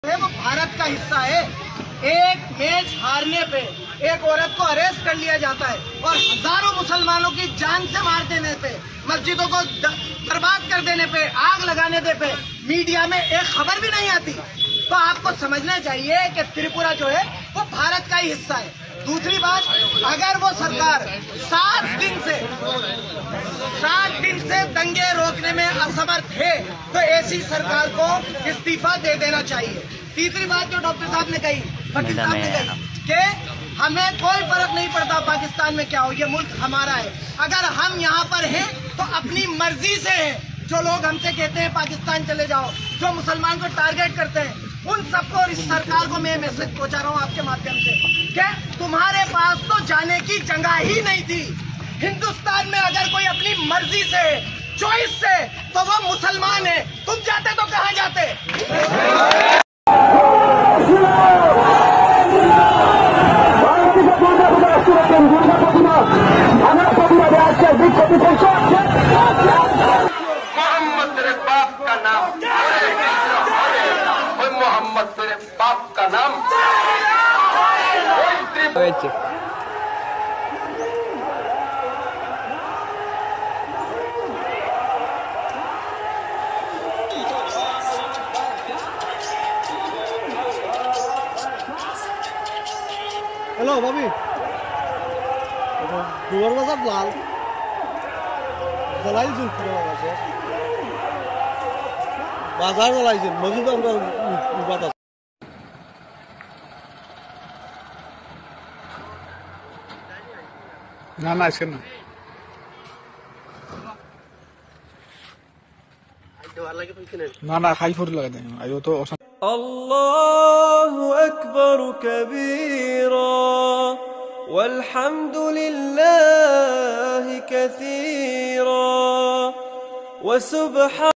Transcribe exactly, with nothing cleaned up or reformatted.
वो भारत का हिस्सा है। एक मैच हारने पे एक औरत को अरेस्ट कर लिया जाता है और हजारों मुसलमानों की जान से मार देने पे, मस्जिदों को बर्बाद कर देने पे, आग लगाने दे पे मीडिया में एक खबर भी नहीं आती। तो आपको समझना चाहिए कि त्रिपुरा जो है वो भारत का ही हिस्सा है। दूसरी बात, अगर वो सरकार सात दिन से सात दिन से दंगे रोकने में असमर्थ है तो ऐसी सरकार को इस्तीफा दे देना चाहिए। तीसरी बात जो डॉक्टर साहब ने कही, फकीर साहब ने कही कि हमें कोई फर्क नहीं पड़ता पाकिस्तान में क्या हो, ये मुल्क हमारा है। अगर हम यहाँ पर हैं तो अपनी मर्जी से हैं। जो लोग हमसे कहते हैं पाकिस्तान चले जाओ, जो मुसलमान को टारगेट करते हैं, उन सबको और इस सरकार को मैं मैसेज पहुंचा रहा हूँ आपके माध्यम से कि तुम्हारे पास तो जाने की जगह ही नहीं थी। हिंदुस्तान में अगर कोई अपनी मर्जी से, चॉइस से, तो वो मुसलमान है। तुम जाते तो कहाँ जाते? मोहम्मद तेरे बाप का नाम, मोहम्मद तेरे बाप का नाम। हेलो भाभी, দুয়ার বাজার লাল জ্বালাইছেন বাজার জ্বালাইছেন মজুদ আমরা না না আজকে না না না খাই ফোর লাগাই দেন আইও তো আল্লাহু আকবার কবীরা والحمد لله كثيرا وسبحان